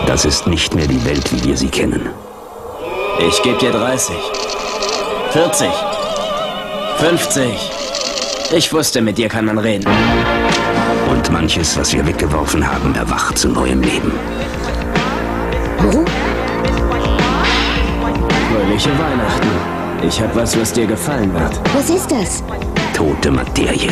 Das ist nicht mehr die Welt, wie wir sie kennen. Ich gebe dir 30. 40. 50. Ich wusste, mit dir kann man reden. Und manches, was wir weggeworfen haben, erwacht zu neuem Leben. Fröhliche Weihnachten. Ich hab was dir gefallen wird. Was ist das? Tote Materie.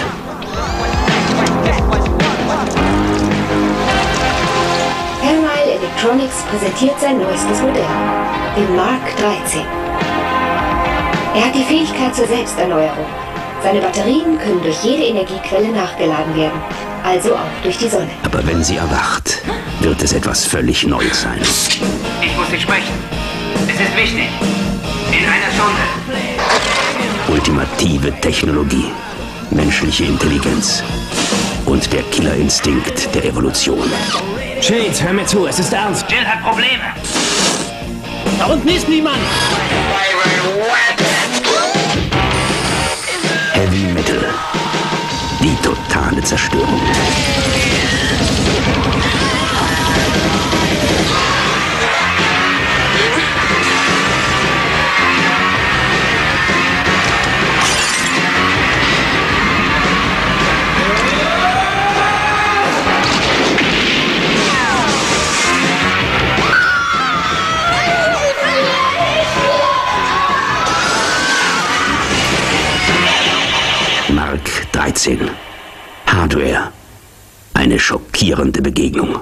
Carlyle Electronics präsentiert sein neuestes Modell, den Mark 13. Er hat die Fähigkeit zur Selbsterneuerung. Seine Batterien können durch jede Energiequelle nachgeladen werden, also auch durch die Sonne. Aber wenn sie erwacht, wird es etwas völlig Neues sein. Ich muss dich sprechen. Es ist wichtig. In einer Stunde. Ultimative Technologie, menschliche Intelligenz und der Killerinstinkt der Evolution. Shades, hör mir zu, es ist ernst. Jill hat Probleme. Da unten ist niemand. Heavy Metal. Die totale Zerstörung. Mark 13. Hardware. Eine schockierende Begegnung.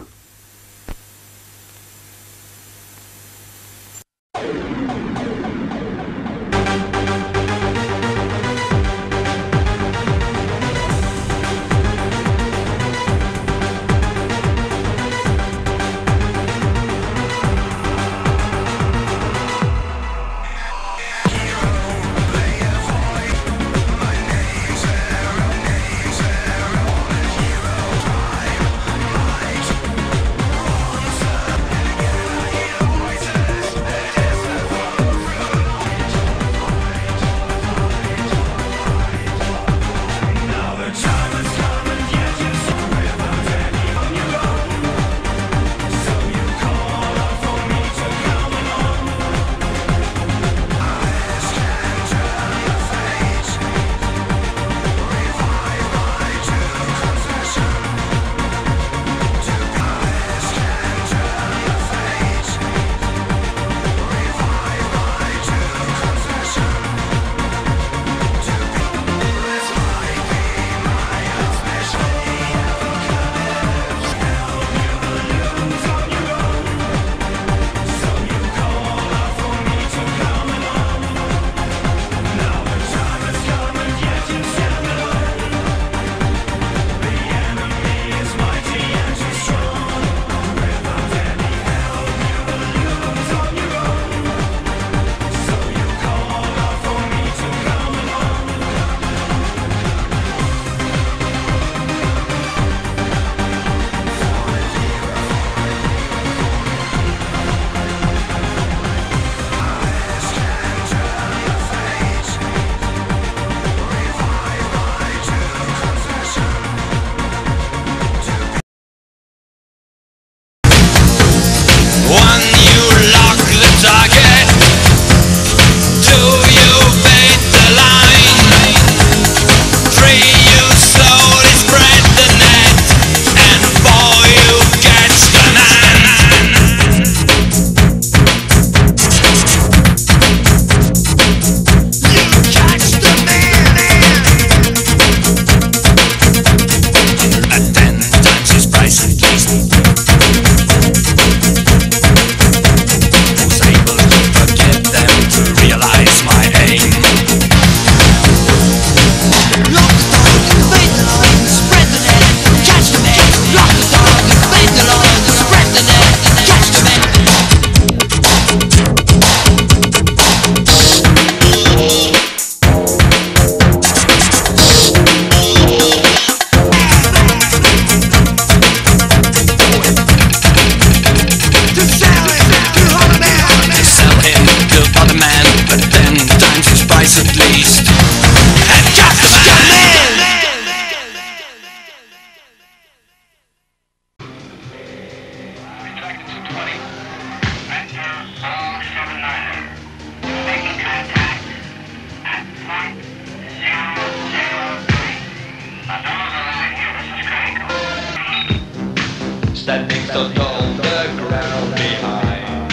standing so tall, the ground behind.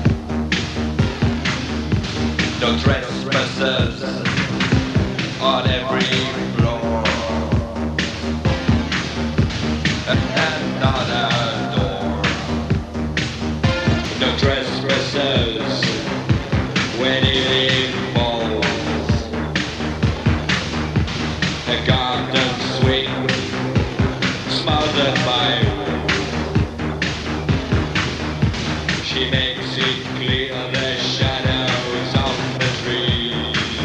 No trespassers on every floor. Another door. No trespassers when it falls. A garden swing smothered by wood. She makes it clear the shadows of the trees.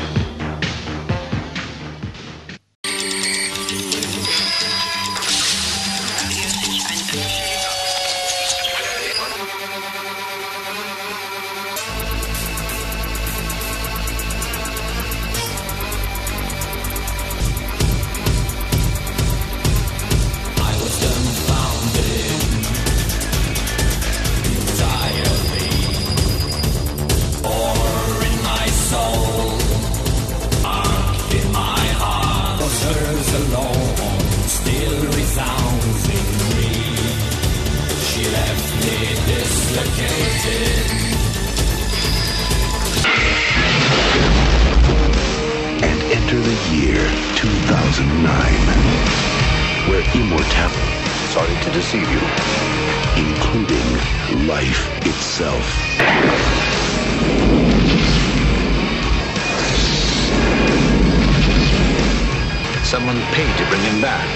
And enter the year 2009, where immortality, sorry to deceive you, including life itself, someone paid to bring him back.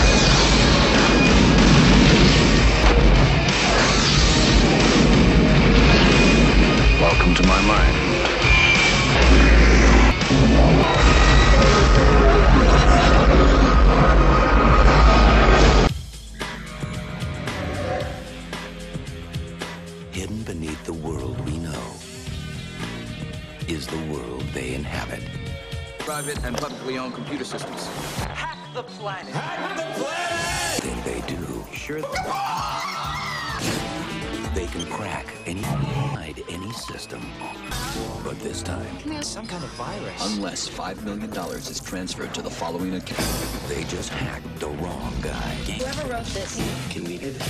Welcome to my mind. Hidden beneath the world we know is the world they inhabit. Private and publicly owned computer systems. Hack the planet! Hack the planet! Then they do. Sure. They can crack any system. But this time, Some kind of virus. Unless $5 million is transferred to the following account. they just hacked the wrong guy. Whoever wrote this. Can we do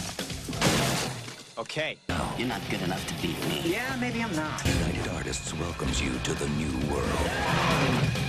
Okay. You're not good enough to beat me. Yeah, maybe I'm not. United Artists welcomes you to the new world.